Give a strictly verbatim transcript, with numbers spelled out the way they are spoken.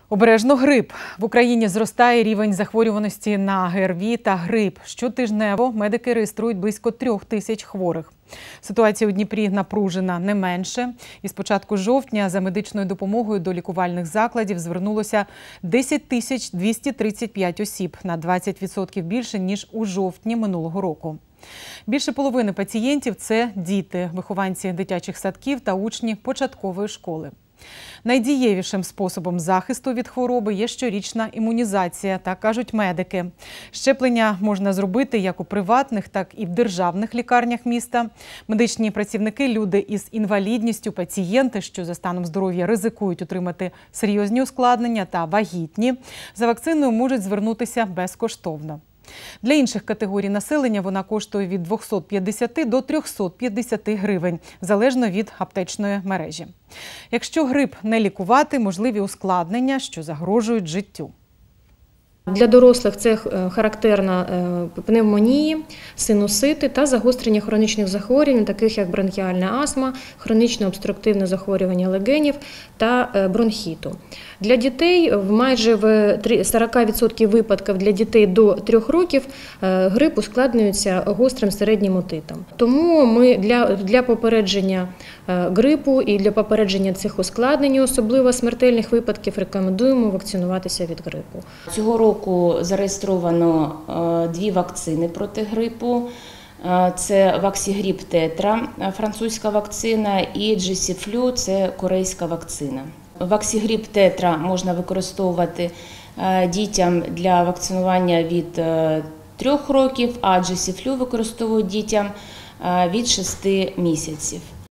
Обережно грип. В Україні зростає рівень захворюваності на ГРВІ та грип. Щотижнево медики реєструють близько трьох тисяч хворих. Ситуація у Дніпрі напружена не менше. Із початку жовтня за медичною допомогою до лікувальних закладів звернулося десять тисяч двісті тридцять п'ять осіб, на двадцять відсотків більше, ніж у жовтні минулого року. Більше половини пацієнтів – це діти, вихованці дитячих садків та учні початкової школи. Найдієвішим способом захисту від хвороби є щорічна імунізація, так кажуть медики. Щеплення можна зробити як у приватних, так і в державних лікарнях міста. Медичні працівники – люди із інвалідністю, пацієнти, що за станом здоров'я ризикують отримати серйозні ускладнення та вагітні, за вакциною можуть звернутися безкоштовно. Для інших категорій населення вона коштує від двохсот п'ятдесяти до трьохсот п'ятдесяти гривень, залежно від аптечної мережі. Якщо грип не лікувати, можливі ускладнення, що загрожують життю. Для дорослих це характерна пневмонії, синусити та загострення хронічних захворювань, таких як бронхіальна астма, хронічне обструктивне захворювання легенів та бронхіту. Для дітей майже в сорока відсотках випадків для дітей до трьох років грип ускладнюється гострим середнім отитом. Тому ми для, для попередження грипу і для попередження цих ускладнень, особливо смертельних випадків, рекомендуємо вакцинуватися від грипу. Цього року зареєстровано дві вакцини проти грипу. Це Ваксігріп Тетра, французька вакцина, і Джесіфлю – це корейська вакцина. Ваксігріп Тетра можна використовувати дітям для вакцинування від трьох років, а Джесіфлю використовують дітям від шести місяців.